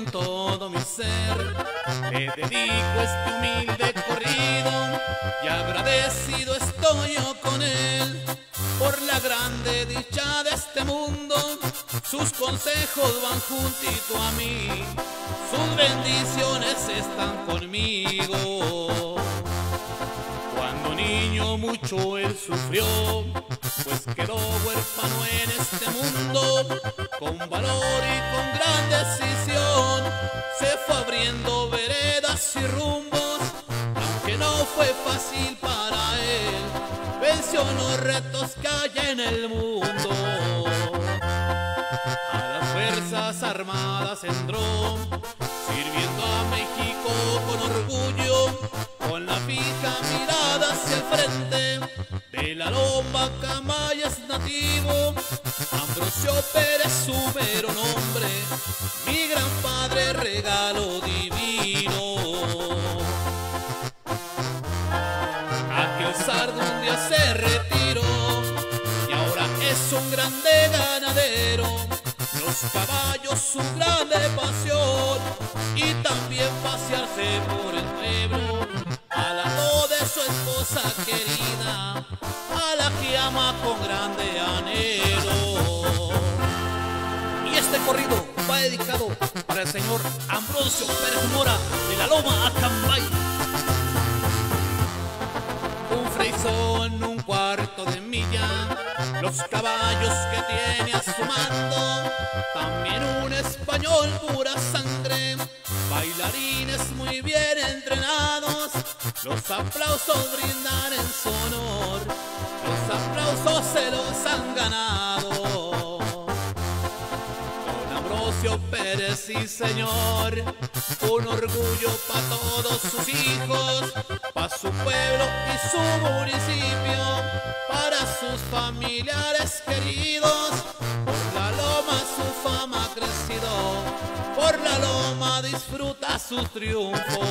todo mi ser. Le dedico este humilde corrido y agradecido estoy yo con él por la grande dicha de este mundo. Sus consejos van juntito a mí, sus bendiciones están conmigo. Cuando niño mucho él sufrió, pues quedó huérfano en este mundo. Con valor y con gran decisión se fue abriendo veredas y rumbos. Aunque no fue fácil para él, venció los retos que hay en el mundo. A las Fuerzas Armadas entró, sirviendo a México con orgullo, con la fija mirada hacia el frente. De la Loma Camaya es nativo, Ambrosio Pérez su mero nombre, mi gran padre regalo divino. Aquel sardo un día se retiró y ahora es un grande ganadero. Los caballos su grande pasión y también pasearse por el pueblo, al lado de su esposa querida, a la que ama con grande anhelo. Y este corrido va dedicado para el señor Ambrosio Pérez Mora de la Loma Acambay. Un freizón, un cuarto de milla, los caballos que tiene a su mando, también un español pura sangre, bailarines muy bien entrenados. Los aplausos brindan en su honor, los aplausos se los han ganado. Don Ambrosio Pérez, sí señor, un orgullo para todos sus hijos, para su pueblo y su municipio, para sus familiares queridos. Por la Loma su fama ha crecido, por la Loma disfruta su triunfo.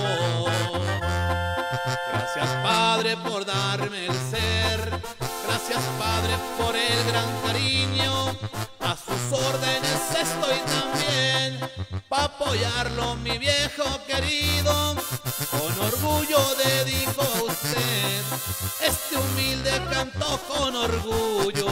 Gracias Padre por darme el ser, gracias Padre por el gran cariño. A sus órdenes estoy también, pa' apoyarlo mi viejo querido. Con orgullo dedico a usted este humilde canto con orgullo.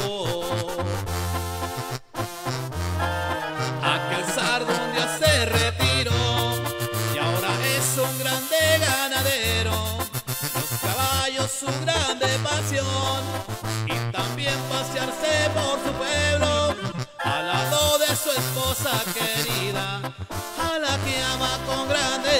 Aquel sardo un día se retiró y ahora es un grande ganadero. Los caballos su grande pasión y también pasearse por su pueblo, al lado de su esposa querida, a la que ama con grande